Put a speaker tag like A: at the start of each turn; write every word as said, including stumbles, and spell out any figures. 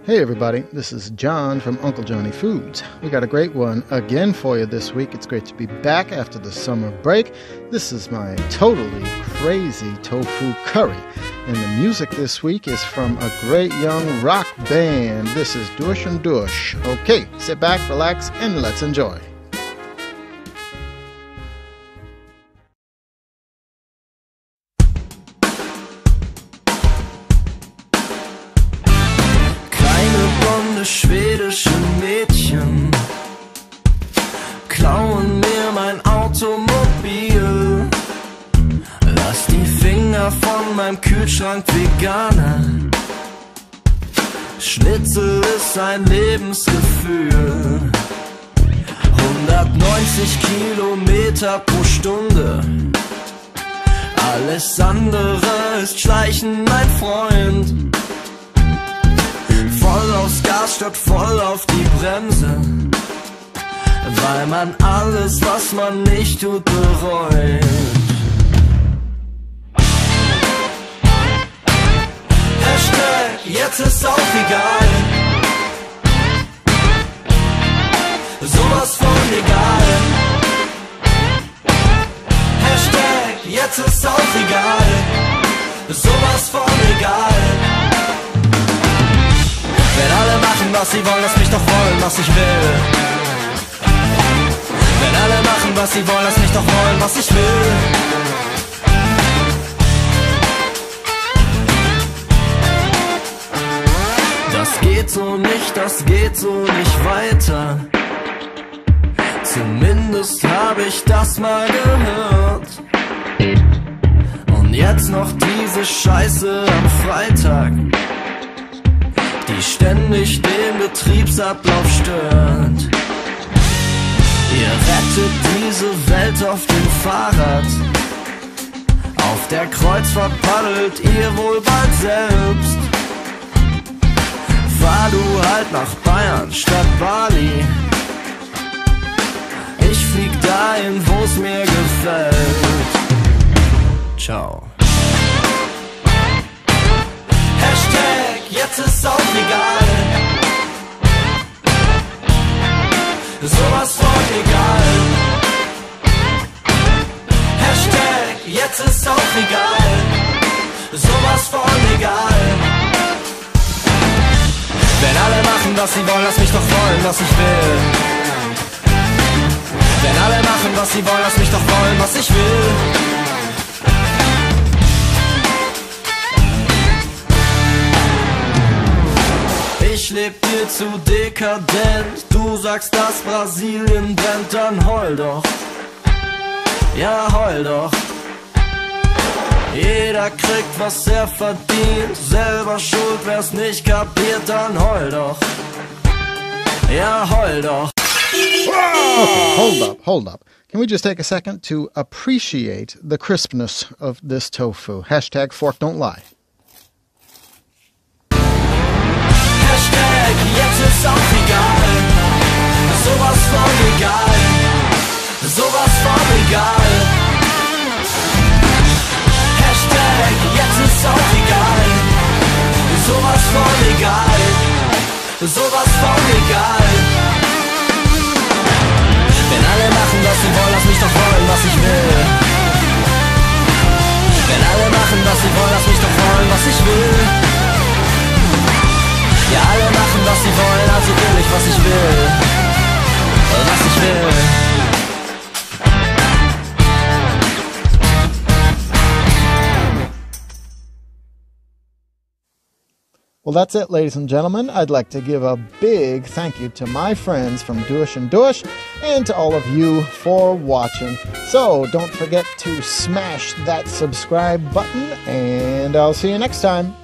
A: Hey everybody, this is John from Uncle Johnny Foods. We got a great one again for you this week. It's great to be back after the summer break. This is my totally crazy tofu curry. And the music this week is from a great young rock band. This is Dush and Dush. Okay, sit back, relax, and let's enjoy.
B: Schwedische Mädchen klauen mir mein Automobil. Lass die Finger von meinem Kühlschrank, Veganer. Schnitzel ist ein Lebensgefühl. hundertneunzig Kilometer pro Stunde. Alles andere ist Schleichen, mein Freund. Voll aufs Gas statt voll auf die Bremse, weil man alles, was man nicht tut, bereut. Hashtag, jetzt ist auch egal. Sowas von egal. Hashtag, jetzt ist auch egal. Sowas von egal. Wenn alle machen, was sie wollen, lass mich doch wollen, was ich will. Wenn alle machen, was sie wollen, lass mich doch wollen, was ich will. Das geht so nicht, das geht so nicht weiter. Zumindest habe ich das mal gehört. Und jetzt noch diese Scheiße am Freitag, die ständig den Betriebsablauf stört. Ihr rettet diese Welt auf dem Fahrrad. Auf der Kreuzfahrt paddelt ihr wohl bald selbst. Fahr du halt nach Bayern statt Bali. Ich flieg dahin, wo's mir gefällt. Ciao. Hashtag, jetzt ist auch egal. Sowas von egal. Hashtag, jetzt ist auch egal. Sowas von egal. Wenn alle machen, was sie wollen, lass mich doch wollen, was ich will. Wenn alle machen, was sie wollen, lass mich doch wollen, was ich will. Ich leb dir zu dekadent. Du sagst, dass Brasilien brennt, dann heul doch. Ja, heul doch. Jeder kriegt, was er verdient. Selber schuld, wer's nicht kapiert, dann heul doch. Ja, heul doch.
A: Okay, hold up, hold up. Can we just take a second to appreciate the crispness of this tofu? Hashtag fork don't lie.
B: Jetzt ist auch egal. Sowas von egal. Sowas von egal. Hashtag, jetzt ist auch egal. Sowas von egal. Sowas von egal. Wenn alle machen, was sie wollen, lass mich doch wollen, was ich will. Wenn alle machen, was sie wollen, lass mich doch wollen, was ich will. Ja, alle machen, was sie wollen, also will ich, was ich will. Was ich will.
A: Well, that's it, ladies and gentlemen. I'd like to give a big thank you to my friends from Dush and Dush and to all of you for watching. So don't forget to smash that subscribe button, and I'll see you next time.